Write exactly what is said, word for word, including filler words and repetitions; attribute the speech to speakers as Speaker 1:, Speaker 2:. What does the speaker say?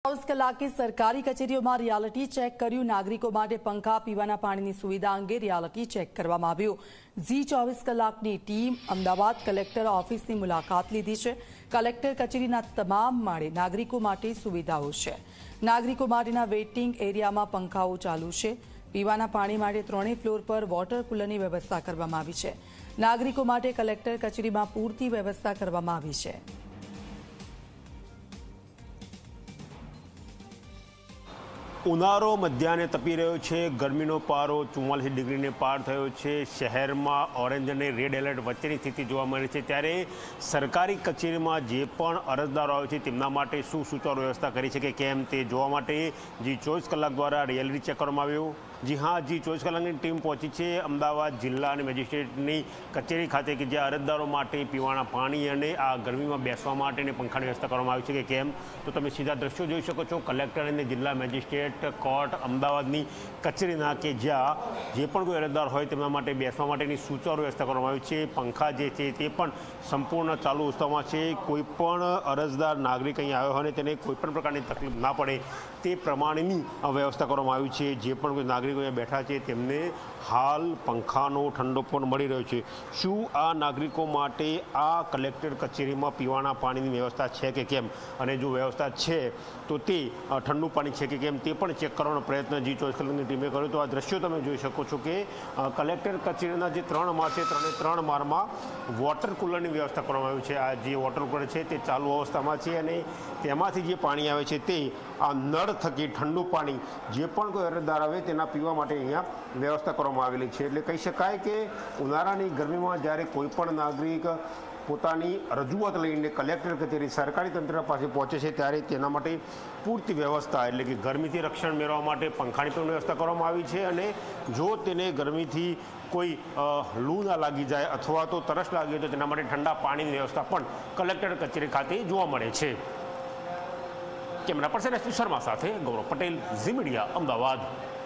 Speaker 1: ચોવીસ કલાકે સરકારી કચેરીઓમાં રિયાલિટી ચેક કર્યું। નાગરિકો માટે પંખા, પીવાના પાણીની સુવિધા અંગે રિયાલિટી ચેક કરવામાં આવ્યું। ઝી ચોવીસ કલાકની ટીમ અમદાવાદ કલેક્ટર ઓફિસની મુલાકાત લીધી છે। કલેક્ટર કચેરીના તમામ માળે નાગરિકો માટે સુવિધાઓ છે। નાગરિકો માટેના વેઇટિંગ એરિયામાં પંખાઓ ચાલુ છે। પીવાના પાણી માટે ત્રણેય ફ્લોર પર વોટર કુલરની વ્યવસ્થા કરવામાં આવી છે। નાગરિકો માટે કલેક્ટર કચેરીમાં પૂરતી વ્યવસ્થા કરવામાં આવી છે।
Speaker 2: ઉનાળો મધ્યાહને તપી રહ્યો છે। ગરમીનો પારો ચુમ્માલીસ ડિગ્રીને પાર થયો છે। શહેરમાં ઓરેન્જ અને રેડ એલર્ટ વચ્ચેની સ્થિતિ જોવા મળી છે। ત્યારે સરકારી કચેરીમાં જે પણ અરજદારો આવે છે તેમના માટે શું સુચારુ વ્યવસ્થા કરી છે કે કેમ તે જોવા માટે જી ચોવીસ કલાક દ્વારા રિયાલિટી ચેક કરવામાં આવ્યું। જી હા, જી ચોવીસ કલાકની ટીમ પહોંચી છે અમદાવાદ જિલ્લા અને મેજિસ્ટ્રેટની કચેરી ખાતે કે જ્યાં અરજદારો માટે પીવાના પાણી અને આ ગરમીમાં બેસવા માટેની પંખાની વ્યવસ્થા કરવામાં આવી છે કે કેમ તો તમે સીધા દ્રશ્યો જોઈ શકો છો। કલેક્ટર અને જિલ્લા મેજિસ્ટ્રેટ કોર્ટ અમદાવાદની કચેરીના કે જ્યાં જે પણ કોઈ અરજદાર હોય તેમના માટે બેસવા માટેની સુચારુ વ્યવસ્થા કરવામાં આવી છે। પંખા જે છે તે પણ સંપૂર્ણ ચાલુ અવસ્થામાં છે। કોઈ પણ અરજદાર નાગરિક અહીં આવ્યો હોય અને તેને કોઈપણ પ્રકારની તકલીફ ના પડે તે પ્રમાણેની વ્યવસ્થા કરવામાં આવી છે। જે પણ કોઈ નાગરિકો અહીંયા બેઠા છે તેમને હાલ પંખાનો ઠંડો પણ મળી રહ્યો છે। શું આ નાગરિકો માટે આ કલેક્ટર કચેરીમાં પીવાના પાણીની વ્યવસ્થા છે કે કેમ અને જો વ્યવસ્થા છે તો તે ઠંડુ પાણી છે કે કેમ તે પણ ચેક કરવાનો પ્રયત્ન જી ચોવીસ કલાકની ટીમે કર્યો। તો આ દ્રશ્યો તમે જોઈ શકો છો કે કલેક્ટર કચેરીના જે ત્રણ માળ છે ત્રણે ત્રણ માળમાં વોટર કુલરની વ્યવસ્થા કરવામાં આવી છે। આ જે વોટર કુલર છે તે ચાલુ અવસ્થામાં છે અને તેમાંથી જે પાણી આવે છે તે આ નળ થકી ઠંડુ પાણી જે પણ કોઈ અરજદાર આવે તેના પીવા માટે અહીંયા વ્યવસ્થા કરવામાં આવેલી છે। એટલે કહી શકાય કે ઉનાળાની ગરમીમાં જ્યારે કોઈ પણ નાગરિક પોતાની રજૂઆત લઈને કલેક્ટર કચેરી સરકારી તંત્ર પાસે પહોંચે છે ત્યારે તેના માટે પૂરતી વ્યવસ્થા એટલે કે ગરમીથી રક્ષણ મેળવવા માટે પંખાની પણ વ્યવસ્થા કરવામાં આવી છે અને જો તેને ગરમીથી કોઈ લૂ ના લાગી જાય અથવા તો તરસ લાગી તો તેના માટે ઠંડા પાણીની વ્યવસ્થા પણ કલેક્ટર કચેરી ખાતે જોવા મળે છે। Camera person S P Sharma સાથે ગૌરવ પટેલ, ઝી મીડિયા, અમદાવાદ।